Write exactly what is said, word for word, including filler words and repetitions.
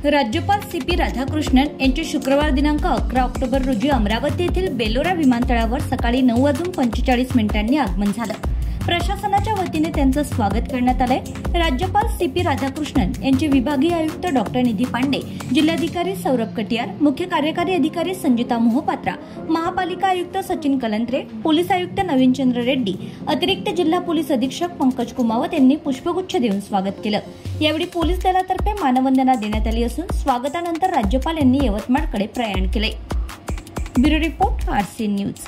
राज्यपाल C P Radhakrishnan यांचे शुक्रवार दिनांक अकरा ऑक्टोबर रोजी अमरावती येथील बेलोरा विमानतळावर सकाळी नऊ वाजून पंचेचाळीस मिनिटांनी आगमन झालं। प्रशासनाच्या वतीने त्यांचं स्वागत करण्यात आलंय। राज्यपाल सी पी राधाकृष्णन यांचे विभागीय आयुक्त डॉक्टर निधी पांडे, जिल्हाधिकारी सौरभ कटियार, मुख्य कार्यकारी अधिकारी संजिता मोहपात्रा, महापालिका आयुक्त सचिन कलंत्रे, पोलीस आयुक्त नवीनचंद्र रेड्डी, अतिरिक्त जिल्हा पोलीस अधीक्षक पंकज कुमावत यांनी पुष्पगुच्छ देऊन स्वागत केलं। यावेळी पोलीस दलातर्फे मानवंदना देण्यात आली असून स्वागतानंतर राज्यपाल यांनी यवतमाळकडे प्रयाण केले। Bureau report RC news.